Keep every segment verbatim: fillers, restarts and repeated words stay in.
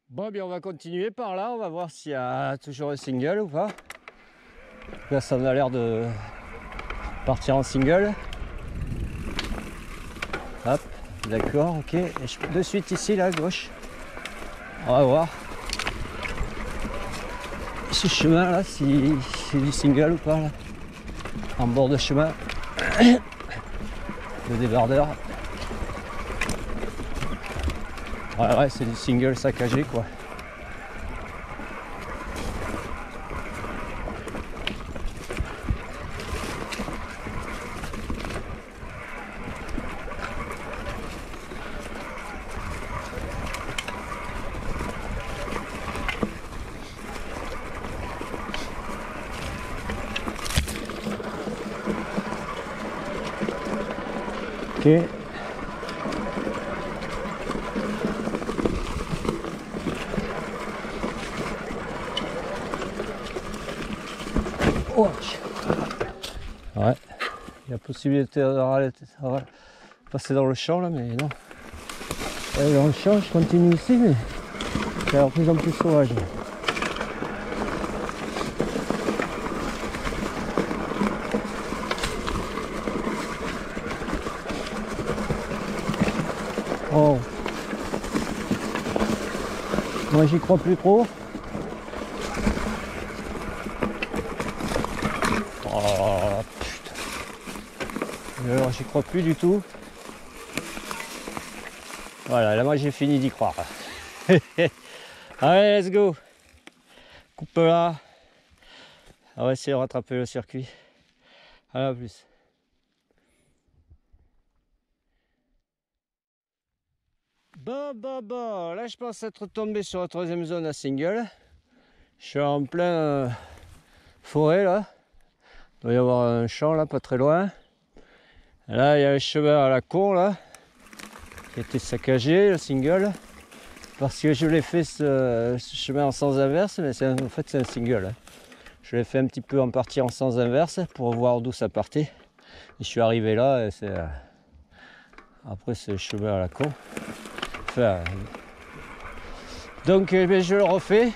Bon, bien on va continuer par là, on va voir s'il y a toujours un single ou pas. Là ça a l'air de partir en single. Hop, d'accord, ok. Et je... de suite ici, là, à gauche. On va voir ce chemin là, si c'est du single ou pas là. En bord de chemin. Le débardeur. Ouais, ouais, c'est du single saccagé quoi. Ok. Oh. Ouais, il y a possibilité de passer dans le champ là, mais non. Ouais, dans le champ, je continue ici, mais c'est de plus en plus sauvage. Oh. Moi j'y crois plus trop. Oh putain. Alors j'y crois plus du tout. Voilà, là moi j'ai fini d'y croire. Allez, let's go. Coupe là. On va essayer de rattraper le circuit. À la plus. Bon, bon, bon, là je pense être tombé sur la troisième zone à single. Je suis en plein euh, forêt là. Il doit y avoir un champ là, pas très loin. Là il y a le chemin à la con là, qui a été saccagé, le single. Parce que je l'ai fait ce, ce chemin en sens inverse, mais en fait c'est un single. Hein. Je l'ai fait un petit peu en partie en sens inverse pour voir d'où ça partait. Et je suis arrivé là et c'est... Euh, après c'est le chemin à la con. Enfin, donc eh bien, je le refais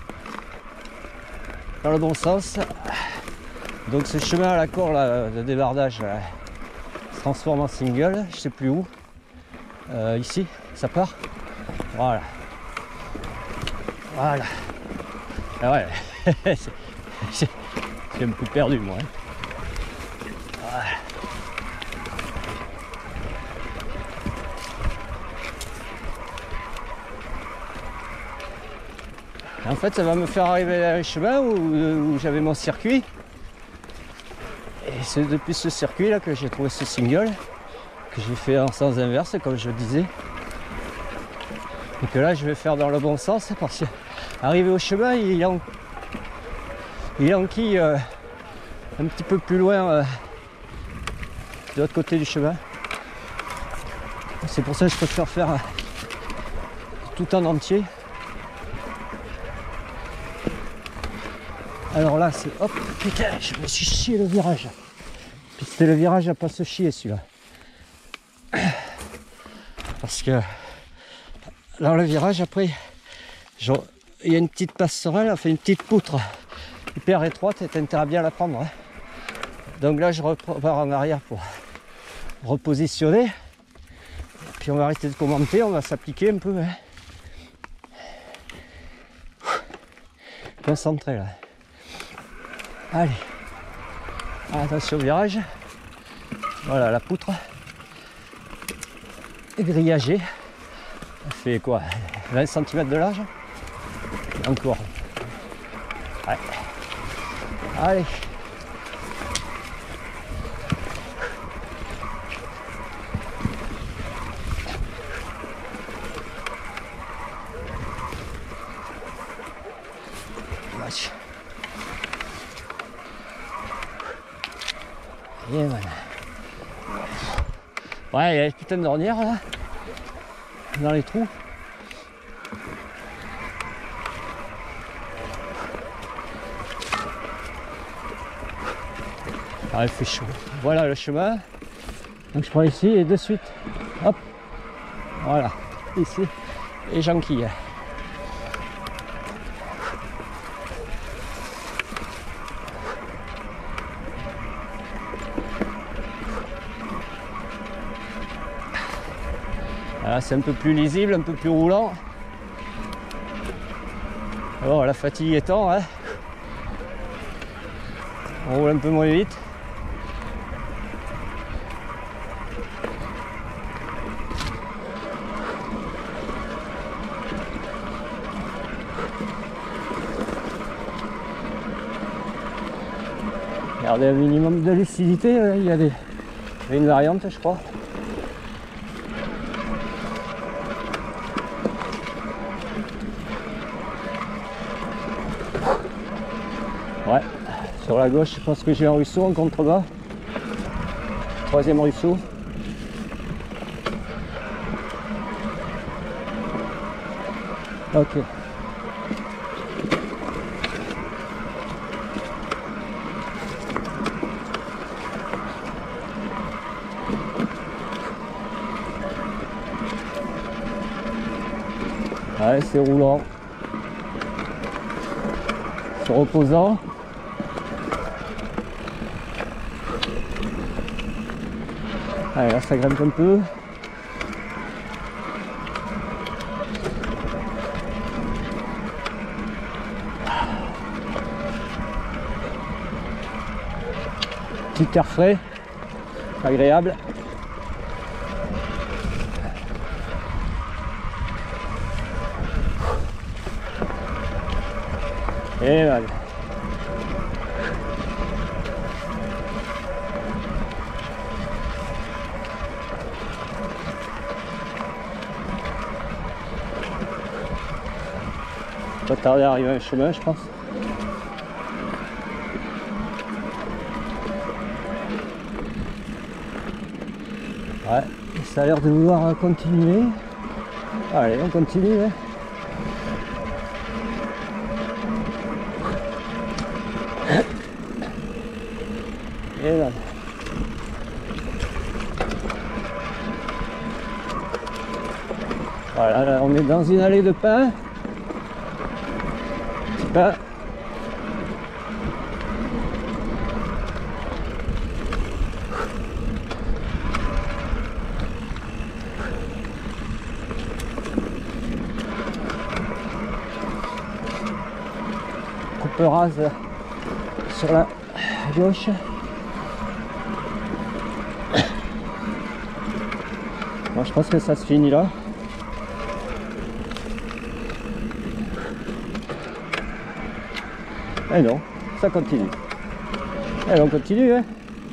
dans le bon sens. Donc ce chemin à la con là, de débardage là, se transforme en single, je sais plus où. Euh, ici, ça part. Voilà. Voilà. Ah ouais, c'est un peu perdu moi. Hein. Voilà. En fait, ça va me faire arriver à un chemin où, où j'avais mon circuit. Et c'est depuis ce circuit là que j'ai trouvé ce single, que j'ai fait en sens inverse, comme je disais. Et que là, je vais faire dans le bon sens, parce qu'arrivé au chemin, il y a il enquille euh, un petit peu plus loin euh, de l'autre côté du chemin. C'est pour ça que je préfère faire euh, tout en entier. Alors là, c'est hop, putain, je me suis chié le virage. Puis c'était le virage à pas se chier celui-là. Parce que dans le virage, après, genre, il y a une petite passerelle, enfin une petite poutre hyper étroite, et t'as intérêt à bien la prendre. Hein. Donc là, je repars en arrière pour repositionner. Puis on va arrêter de commenter, on va s'appliquer un peu. Hein. Concentré là. Allez. Attention au virage. Voilà la poutre. Grillagée. Ça fait quoi, vingt centimètres de large? Encore. Ouais. Allez. Vache. Et voilà. Ouais, il y a une putain d'ornière là. Dans les trous. Ah, il fait chaud. Voilà le chemin. Donc je prends ici et de suite, hop, voilà, ici, et j'enquille. Voilà, c'est un peu plus lisible, un peu plus roulant. Bon, la fatigue étant, hein, on roule un peu moins vite. Regardez, un minimum de lucidité, il y a des... il y a une variante, je crois. Ouais, sur la gauche, je pense que j'ai un ruisseau en contrebas. Troisième ruisseau. Ok. Ouais, c'est roulant. C'est reposant. Allez, là ça grimpe un peu. Petit air frais, agréable. Et voilà. Pas tarder à arriver à un chemin, je pense. Ouais, ça a l'air de vouloir continuer. Allez, on continue. Hein. Et là. Voilà, là, on est dans une allée de pins. Petit pin. Coupe rase sur la gauche. Bon, je pense que ça se finit là. Eh non, ça continue. Eh, on continue, hein.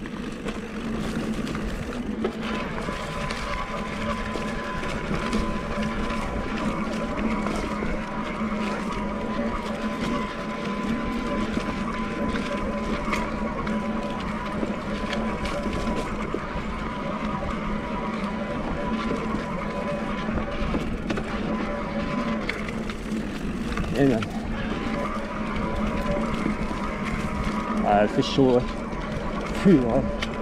Et bien. Ah, il fait chaud, hein. Puh, ouais.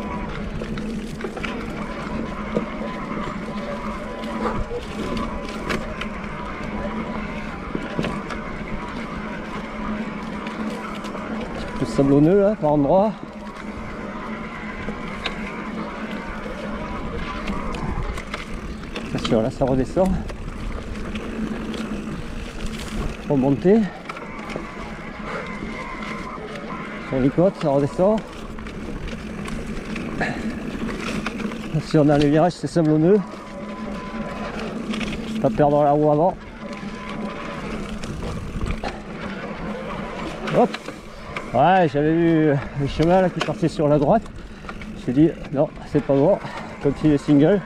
Un petit peu sablonneux là par endroit. Attention, là ça redescend. Remonter. Sur les côtes, ça redescend. Si on a les virages, c'est sablonneux. Pas perdre la roue avant. Hop. Ouais, j'avais vu le chemin là qui partait sur la droite. Je me suis dit non, c'est pas bon. Continue single.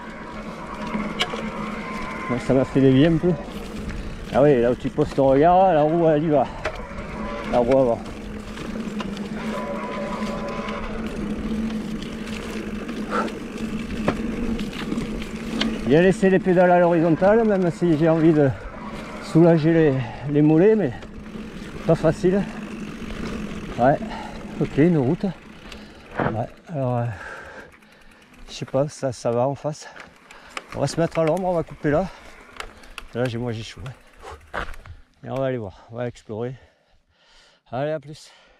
Donc, ça m'a fait dévier un peu. Ah oui, là où tu poses ton regard, la roue elle y va. La roue avant. Bien laisser les pédales à l'horizontale, même si j'ai envie de soulager les, les mollets, mais pas facile. Ouais, ok, une route. Ouais, alors, euh, je sais pas, ça, ça va en face. On va se mettre à l'ombre, on va couper là. Là, j'ai moi j'ai chaud. Ouais. Et on va aller voir, on va explorer. Allez, à plus.